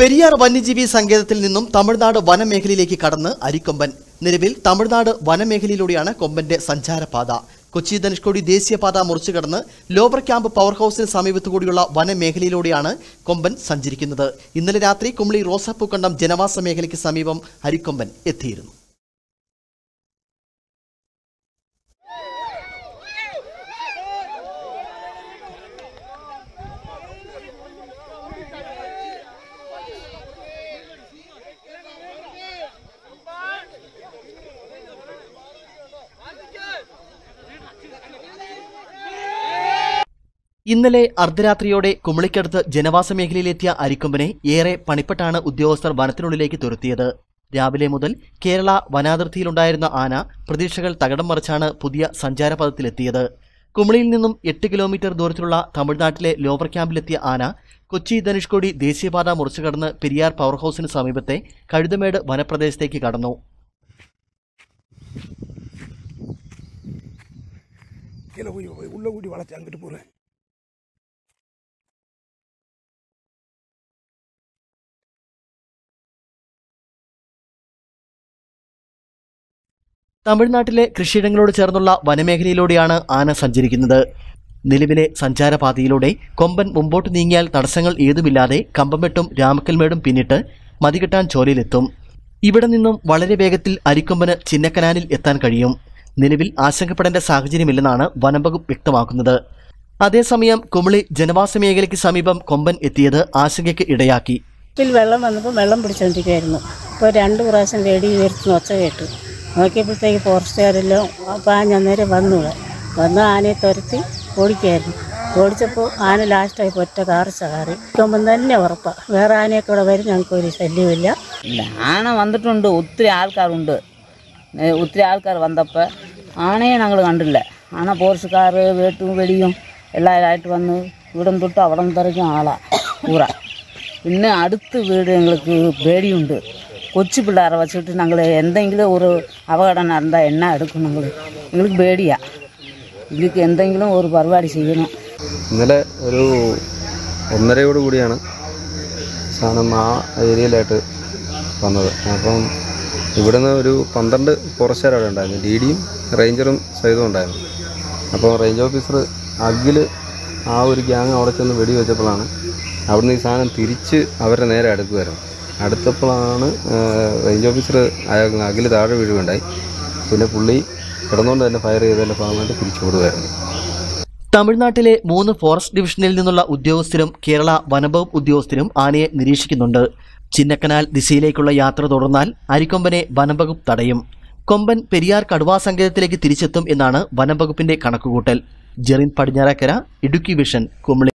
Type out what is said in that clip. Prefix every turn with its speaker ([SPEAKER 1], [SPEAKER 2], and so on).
[SPEAKER 1] പെരിയാർ വന്യജീവി സങ്കേതത്തിൽ നിന്നും തമിഴ്നാട് വനമേഖലയിലേക്ക് കടന്ന് അരിക്കൊമ്പൻ. നിലവിൽ തമിഴ്നാട് വനമേഖലയിലൂടെയാണ് കൊമ്പന്റെ സഞ്ചാരപാത. കൊച്ചി ധനുഷ്കോടി ദേശീയപാത മുറിച്ചു കടന്ന് ലോവർ ക്യാമ്പ് പവർ ഹൌസിന് സമീപത്തുകൂടിയുള്ള വനമേഖലയിലൂടെയാണ് കൊമ്പൻ സഞ്ചരിക്കുന്നത്. ഇന്നലെ രാത്രി കുമളി റോസാപ്പൂക്കണ്ടം ജനവാസ മേഖലയ്ക്ക് സമീപം അരിക്കൊമ്പൻ എത്തിയിരുന്നു. ഇന്നലെ അർദ്ധരാത്രിയോടെ കുമളിക്കടുത്ത് ജനവാസ മേഖലയിലെത്തിയ അരിക്കൊമ്പനെ ഏറെ പണിപ്പെട്ടാണ് ഉദ്യോഗസ്ഥർ വനത്തിനുള്ളിലേക്ക് തുരത്തിയത്. രാവിലെ മുതൽ കേരള വനാതിർത്തിയിലുണ്ടായിരുന്ന ആന പ്രതീക്ഷകൾ തകിടം മറിച്ചാണ് പുതിയ സഞ്ചാരപഥത്തിലെത്തിയത്. കുമളിയിൽ നിന്നും 8 കിലോമീറ്റർ ദൂരത്തിലുള്ള തമിഴ്നാട്ടിലെ ലോവർ ക്യാമ്പിലെത്തിയ ആന കൊച്ചി ധനുഷ്കോടി ദേശീയപാത മുറിച്ചു കടന്ന് പെരിയാർ പവർ ഹൌസിന് സമീപത്തെ കഴുതമേട് വനപ്രദേശത്തേക്ക് കടന്നു. തമിഴ്നാട്ടിലെ കൃഷിയിടങ്ങളോട് ചേർന്നുള്ള വനമേഖലയിലൂടെയാണ് ആന സഞ്ചരിക്കുന്നത്. നിലവിലെ സഞ്ചാരപാതയിലൂടെ കൊമ്പൻ മുമ്പോട്ട് നീങ്ങിയാൽ തടസ്സങ്ങൾ ഏതുമില്ലാതെ കമ്പംമെട്ടും രാമക്കൽമേടും പിന്നിട്ട് മതികെട്ടാൻ ചോലയിലെത്തും. ഇവിടെ നിന്നും വളരെ വേഗത്തിൽ അരിക്കൊമ്പന് ചിന്നക്കനാലിൽ എത്താൻ കഴിയും. നിലവിൽ ആശങ്കപ്പെടേണ്ട സാഹചര്യമില്ലെന്നാണ് വനംവകുപ്പ് വ്യക്തമാക്കുന്നത്. അതേസമയം കുമളി ജനവാസ മേഖലയ്ക്ക് സമീപം കൊമ്പൻ എത്തിയത് ആശങ്കയ്ക്ക് ഇടയാക്കി.
[SPEAKER 2] വെള്ളം വന്നപ്പോൾ വെള്ളം പിടിച്ചോണ്ടിരിക്കുകയായിരുന്നു. ഇപ്പോൾ 2 പ്രാവശ്യം വേടി ഉയർത്തുന്ന ഒച്ച കേട്ടു. നോക്കിയപ്പോഴത്തേക്ക് ഫോറസ്റ്റുകാരെല്ലാം പാഞ്ഞന്നേരം വന്ന് ആനയെ തുരത്തി ഓടിക്കായിരുന്നു. ഓടിച്ചപ്പോൾ ആന ലാസ്റ്റായി ഒറ്റ കാറിച്ച കാറി കൊമ്പൻ തന്നെ ഉറപ്പാണ്. വേറെ ആനയൊക്കെ ഇവിടെ വരും, ഞങ്ങൾക്കൊരു ശല്യമില്ല.
[SPEAKER 3] ആന വന്നിട്ടുണ്ട്, ഒത്തിരി ആൾക്കാരുണ്ട്. ഒത്തിരി ആൾക്കാർ വന്നപ്പോൾ ആനയെ ഞങ്ങൾ കണ്ടില്ല. ആന പോർച്ചുകാർ വേട്ടും വെടിയും എല്ലാവരായിട്ട് വന്ന് ഇവിടം തൊട്ട് അവിടം തറയ്ക്കും ആളാണ് പൂറ. പിന്നെ അടുത്ത് വീട് ഞങ്ങൾക്ക് പേടിയുണ്ട്. കൊച്ചു പിള്ളേരെ വച്ചിട്ട് ഞങ്ങൾ എന്തെങ്കിലും ഒരു അപകടം നടന്നാൽ എണ്ണ എടുക്കും. ഞങ്ങൾക്ക് പേടിയാണ്. ഇതിലേക്ക് എന്തെങ്കിലും ഒരു പരിപാടി ചെയ്യണം.
[SPEAKER 4] ഇന്നലെ ഒരു 1:30 കൂടിയാണ് സാധനം ആ ഏരിയയിലായിട്ട് വന്നത്. അപ്പം ഇവിടുന്ന് ഒരു 12 ഫോറസ്റ്റുകാർ അവിടെ ഉണ്ടായിരുന്നു. DDയും റേഞ്ചറും സഹിതം ഉണ്ടായിരുന്നു. അപ്പോൾ റേഞ്ച് ഓഫീസർ അഖിൽ ആ ഒരു ഗ്യാങ് അവിടെ ചെന്ന് വെടി വെച്ചപ്പോഴാണ് അവിടുന്ന് ഈ സാധനം തിരിച്ച് അവരുടെ നേരെ അടുക്കുമായിരുന്നു. അടുത്തപ്പോഴാണ് റേഞ്ച് ഓഫീസർ അഖിൽ താഴെ വീഴുകയുണ്ടായി. പിന്നെ പുള്ളി കിടന്നുകൊണ്ട് തന്നെ ഫയർ ചെയ്തതിൻ്റെ ഭാഗമായിട്ട് തിരിച്ചു വിടുകയായിരുന്നു.
[SPEAKER 1] തമിഴ്നാട്ടിലെ 3 ഫോറസ്റ്റ് ഡിവിഷനിൽ നിന്നുള്ള ഉദ്യോഗസ്ഥരും കേരള വനംവകുപ്പ് ഉദ്യോഗസ്ഥരും ആനയെ നിരീക്ഷിക്കുന്നുണ്ട്. ചിന്നക്കനാൽ ദിശയിലേക്കുള്ള യാത്ര തുടർന്നാൽ അരിക്കൊമ്പനെ വനംവകുപ്പ് തടയും. കൊമ്പൻ പെരിയാർ കടുവാ സങ്കേതത്തിലേക്ക് തിരിച്ചെത്തും എന്നാണ് വനംവകുപ്പിന്റെ കണക്കുകൂട്ടൽ. ജെറിൻ പടിഞ്ഞാറക്കര, ഇടുക്കി വിഷൻ, കുമളി.